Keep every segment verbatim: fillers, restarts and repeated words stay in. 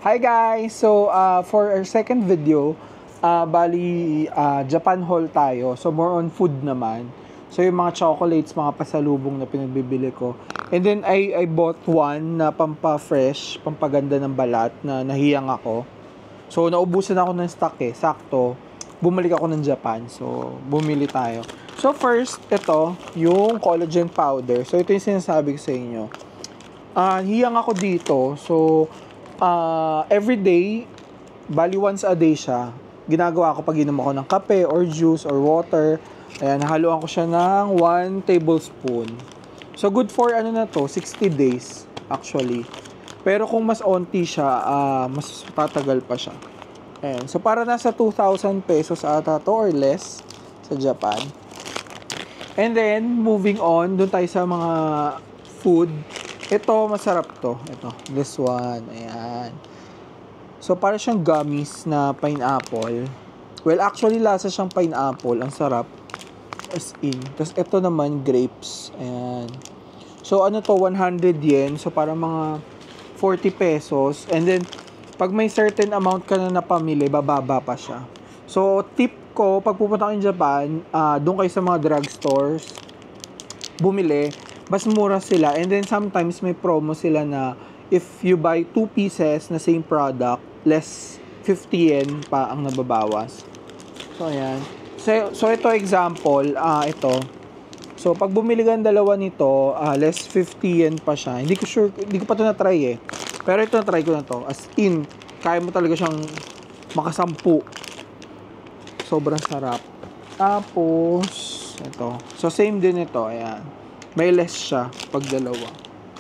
Hi guys! So, uh, for our second video, uh, bali uh, Japan haul tayo. So, more on food naman. So, yung mga chocolates, mga pasalubong na pinagbibili ko. And then, I, I bought one na pampa-fresh, pampaganda ng balat na nahiyang ako. So, naubusan ako ng stock eh. Sakto, bumalik ako ng Japan. So, bumili tayo. So, first, ito, yung collagen powder. So, ito yung sinasabi ko sa inyo. Uh, hiyang ako dito. So, uh, every day, bali once a day siya. Ginagawa ko pag inom ako ng kape or juice or water. Ayan, haluan ko siya ng one tablespoon. So, good for ano na to, sixty days actually. Pero kung mas onti siya, uh, mas tatagal pa siya. Ayan. So, para nasa two thousand pesos ata to or less sa Japan. And then, moving on, dun tayo sa mga food. Ito, masarap to. Ito, this one. Ayan. So, para siyang gummies na pineapple. Well, actually, lasa siyang pineapple. Ang sarap. As in. Tapos, ito naman, grapes. Ayan. So, ano to, one hundred yen. So, para mga forty pesos. And then, pag may certain amount ka na napamili, bababa pa siya. So, tip ko, pag pupunta kayo Japan, uh, doon kayo sa mga drugstores, bumili, mas mura sila. And then, sometimes may promo sila na if you buy two pieces na same product, less fifty yen pa ang nababawas. So, ayan. So, so ito example, uh, ito. So, pag bumili ka ng dalawa nito, uh, less fifty yen pa siya. Hindi ko sure, hindi ko pa ito na-try eh. Pero ito na-try ko na to. As in, kaya mo talaga siyang makasampu. Sobrang sarap. Tapos, ito. So, same din ito. Ayan. May less siya pag dalawa.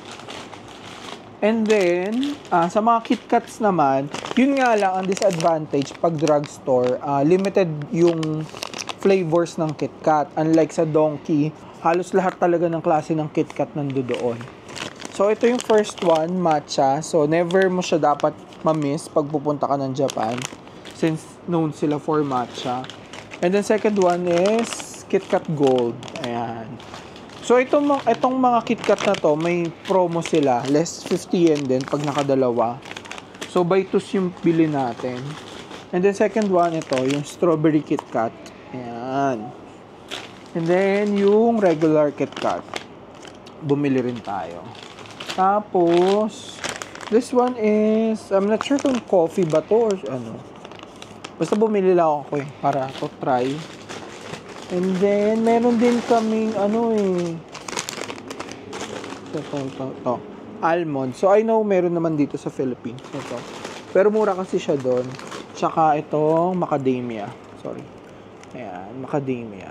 And then, uh, sa mga KitKats naman, yun nga lang ang disadvantage pag drugstore. Uh, limited yung flavors ng KitKat. Unlike sa Donkey, halos lahat talaga ng klase ng KitKat nandoon. So, ito yung first one, matcha. So, never mo siya dapat ma-miss pag pupunta ka ng Japan. Since known sila for matcha. And then, second one is KitKat Gold. Ayan. So, itong, itong mga KitKat na to, may promo sila. Less fifty yen din pag nakadalawa. So, buy two yung bili natin. And then, second one, ito, yung Strawberry KitKat. Ayan. And then, yung regular KitKat. Bumili rin tayo. Tapos, this one is, I'm not sure kung coffee ba to or ano. Basta bumili lang ako eh, para to try. And then, meron din kaming, ano eh, ito, ito, ito, almond. So, I know meron naman dito sa Philippines. Ito. Pero mura kasi siya doon. Tsaka itong macadamia. Sorry. Ayan, macadamia.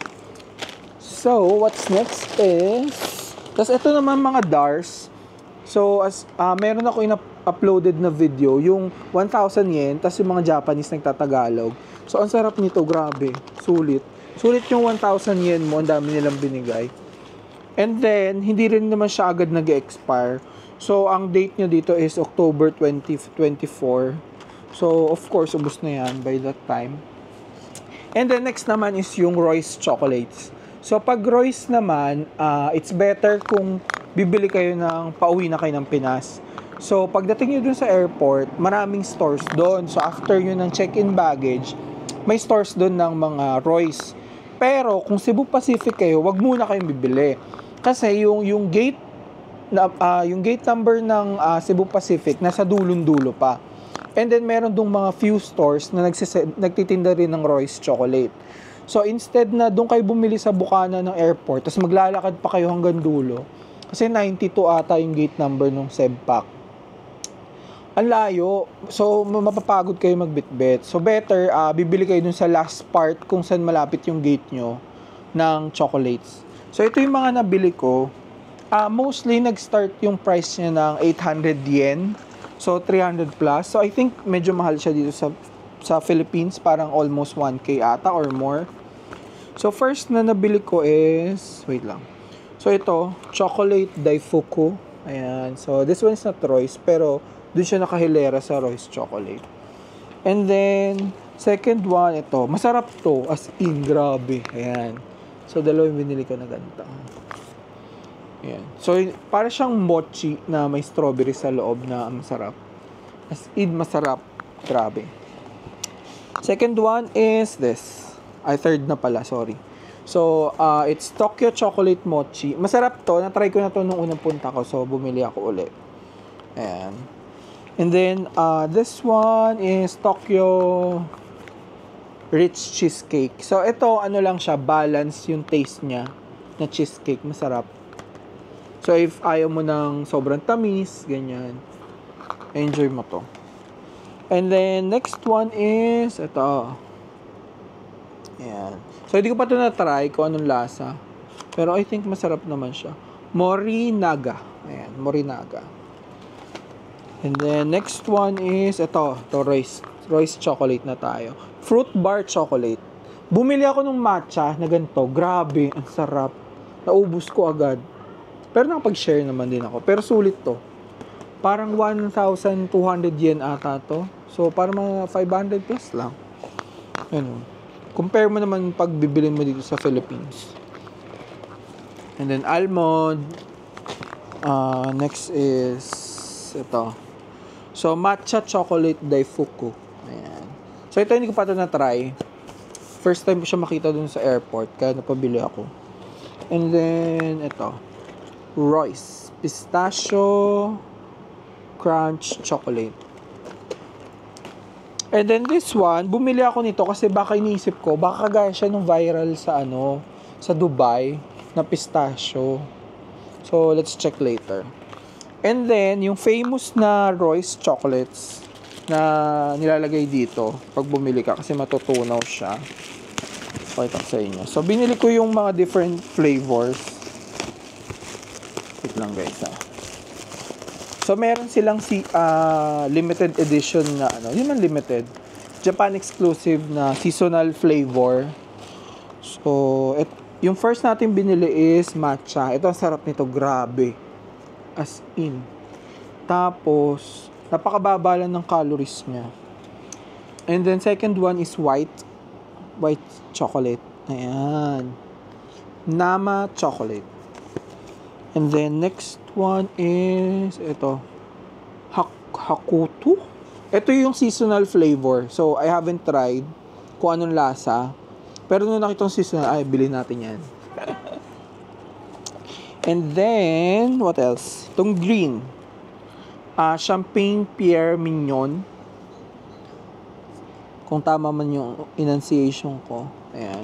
So, what's next is, tapos ito naman mga Dars. So, as uh, meron ako in-uploaded na video, yung one thousand yen, tapos yung mga Japanese nagtatagalog. So, ang sarap nito, grabe. Sulit. Sulit yung one thousand yen mo, ang dami nilang binigay. And then, hindi rin naman siya agad nag-expire. So, ang date nyo dito is October twenty twenty-four. So, of course, ubos na yan by that time. And then, next naman is yung Royce Chocolates. So, pag Royce naman, uh, it's better kung bibili kayo ng pauwi na kayo ng Pinas. So, pagdating nyo dun sa airport, maraming stores doon. So, after nyo ng check-in baggage, may stores doon ng mga Royce. Pero, kung Cebu Pacific kayo, wag muna kayong bibili. Kasi, yung, yung gate na, uh, yung gate number ng uh, Cebu Pacific, nasa dulong-dulo pa. And then, meron dong mga few stores na nagsise- nagtitinda rin ng Royce Chocolate. So, instead na doon kayo bumili sa bukana ng airport, tapos maglalakad pa kayo hanggang dulo, kasi ninety-two ata yung gate number ng Sebpak. Ang layo. So, mapapagod kayo magbitbit. So, better, uh, bibili kayo dun sa last part kung saan malapit yung gate nyo ng chocolates. So, ito yung mga nabili ko. Uh, mostly, nag-start yung price niya ng eight hundred yen. So, three hundred plus. So, I think medyo mahal siya dito sa sa Philippines. Parang almost one K ata or more. So, first na nabili ko is, wait lang. So, ito, chocolate daifuku. Ayan. So, this one is not Royce, pero dun siya nakahilera sa Royce Chocolate. And then, second one, ito. Masarap to. As in, grabe. Ayan. So, dalawa yung binili ko na ganito. Ayan. So, para siyang mochi na may strawberry sa loob na masarap. As in, masarap. Grabe. Second one is this. Ay, third na pala, sorry. So, uh, it's Tokyo Chocolate Mochi. Masarap to. Na-try ko na to nung unang punta ko. So, bumili ako ulit. Ayan. And then, uh, this one is Tokyo Rich Cheesecake. So, ito, ano lang siya, balance yung taste niya na cheesecake. Masarap. So, if ayaw mo ng sobrang tamis, ganyan, enjoy mo to. And then, next one is, ito. Ayan. So, hindi ko pa ito na-try kung anong lasa. Pero, I think masarap naman siya. Morinaga. Ayan, Morinaga. And then, next one is, ito, ito, Royce. Royce chocolate na tayo. Fruit bar chocolate. Bumili ako ng matcha na ganito. Grabe, ang sarap. Naubos ko agad. Pero nakapag-share naman din ako. Pero sulit to. Parang one thousand two hundred yen ata to. So, parang mga five hundred plus lang. Ano. Compare mo naman pag bibili mo dito sa Philippines. And then, almond. Uh, next is ito. So, matcha chocolate daifuku. Ayan. So, ito hindi ko pa ito na-try. First time ko siya makita dun sa airport. Kaya napabili ako. And then, ito. Royce Pistachio Crunch Chocolate. And then this one, bumili ako nito kasi baka iniisip ko, baka gaya siya nung viral sa ano, sa Dubai na pistachio. So, let's check later. And then, yung famous na Royce chocolates na nilalagay dito pag bumili ka kasi matutunaw siya. Pakita ko sa inyo. So, binili ko yung mga different flavors. Wait lang guys ha. So, meron silang si, uh, limited edition na ano. Yun man limited. Japan exclusive na seasonal flavor. So, et, yung first natin binili is matcha. Ito ang sarap nito. Grabe. As in. Tapos, napakababa lang ng calories niya. And then, second one is white. White chocolate. Ayan. Nama chocolate. And then, next one is, ito, Hak Hakuto. Ito yung seasonal flavor. So, I haven't tried kung anong lasa. Pero nung nakita yung seasonal, ay, bilhin natin yan. And then, what else? Itong green. Uh, Champagne Pierre Mignon. Kung tama man yung enunciation ko. Ayan.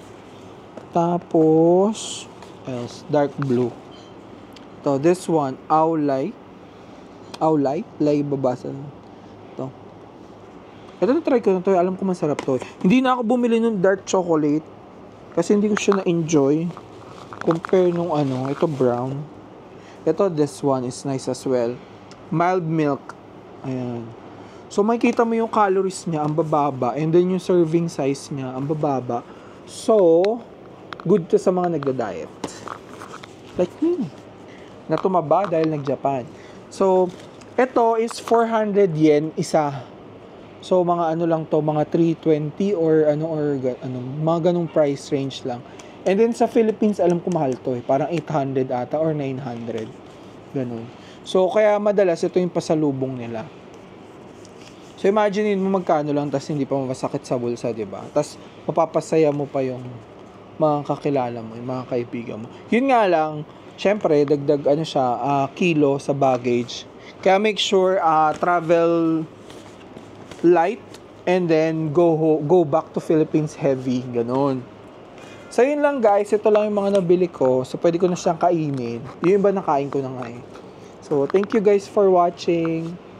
Tapos, else, dark blue. So, this one, Aulay. Aulay? Lay babasa. Ito. Ito na-try ko na to. Alam ko masarap to. Hindi na ako bumili ng dark chocolate. Kasi hindi ko siya na-enjoy. Compare nung ano. Ito brown. Ito, this one is nice as well. Mild milk. Ayan. So, makikita mo yung calories niya. Ang bababa. And then yung serving size niya. Ang bababa. So, good to sa mga nagda-diet. Like me. Na tumaba dahil nag-Japan. So, ito is four hundred yen isa. So, mga ano lang to, mga three twenty or ano, or ano, mga ganong price range lang. And then sa Philippines, alam ko mahal to eh. Parang eight hundred ata or nine hundred. Ganon. So, kaya madalas ito yung pasalubong nila. So, imagine mo magkano lang tas hindi pa masakit sa bulsa, diba? Tas, mapapasaya mo pa yung mga kakilala mo, yung mga kaibigan mo. Yun nga lang, syempre, dagdag ano siya, uh, kilo sa baggage. Kaya make sure uh, travel light and then go go back to Philippines heavy, ganun. So yun lang guys, ito lang yung mga nabili ko. So pwede ko na siyang kainin. Yung iba nakain ko na nga eh. So thank you guys for watching.